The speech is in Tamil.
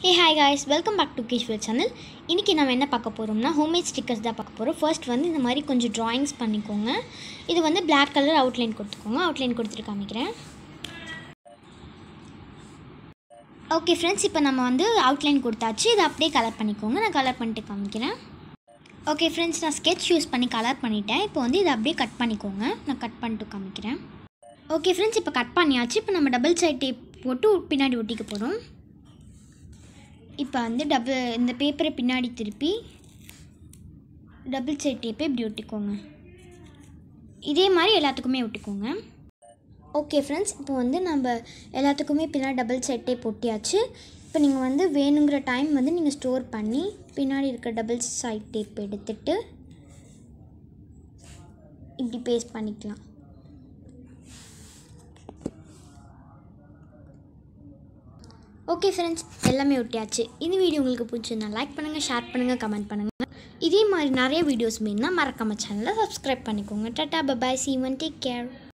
Hey hi guys, welcome back to Kishwar channel. இன்னைக்கு நாம என்ன பார்க்க போறோம்னா ஹோம்மேட் ஸ்டிக்கர்ஸ் தான் பார்க்க போறோம். ஃபர்ஸ்ட் வந்து இந்த மாதிரி கொஞ்சம் drawings பண்ணிக்கோங்க. இது வந்து black color outline கொடுத்துக்கோங்க. outline கொடுத்துட்டு காமிக்கிறேன். ஓகே फ्रेंड्स, இப்போ நம்ம வந்து outline கொடுத்தாச்சு. இத அப்படியே கலர் பண்ணிக்கோங்க. நான் கலர் பண்ணிட்டு காமிக்கிறேன். ஓகே फ्रेंड्स, நான் sketch யூஸ் பண்ணி கலர் பண்ணிட்டேன். இப்போ வந்து இத அப்படியே கட் பண்ணிக்கோங்க. நான் கட் பண்ணிட்டு காமிக்கிறேன். ஓகே फ्रेंड्स, இப்போ கட் பண்ணியாச்சு. இப்போ நம்ம டபுள் சைடு டேப் போட்டு பின்னாடி ஒட்டிக்க போறோம். இப்போ வந்து இந்த பேப்பரை பின்னாடி திருப்பி டபுள் சைடு டேப்பை இப்படி ஒட்டிக்கோங்க. இதே மாதிரி எல்லாத்துக்குமே ஒட்டிக்கோங்க. ஓகே ஃப்ரெண்ட்ஸ், இப்போ வந்து நம்ம எல்லாத்துக்குமே பின்னாடி டபுள் சைடு டேப் ஒட்டியாச்சு. இப்போ நீங்கள் வந்து வேணுங்கிற டைம் வந்து நீங்கள் ஸ்டோர் பண்ணி பின்னாடி இருக்க டபுள் சைடு டேப் எடுத்துட்டு இப்படி பேஸ்ட் பண்ணிக்கலாம். ஓகே ஃப்ரெண்ட்ஸ், எல்லாமே ஒட்டியாச்சு. இந்த வீடியோ உங்களுக்கு பிடிச்சிருந்தா லைக் பண்ணுங்கள், ஷேர் பண்ணுங்கள், கமெண்ட் பண்ணுங்கள். இதே மாதிரி நிறைய வீடியோஸ் வேணும்னா மறக்காம சேனலை சப்ஸ்கிரைப் பண்ணிக்கோங்க. Tata bye, see you and take care.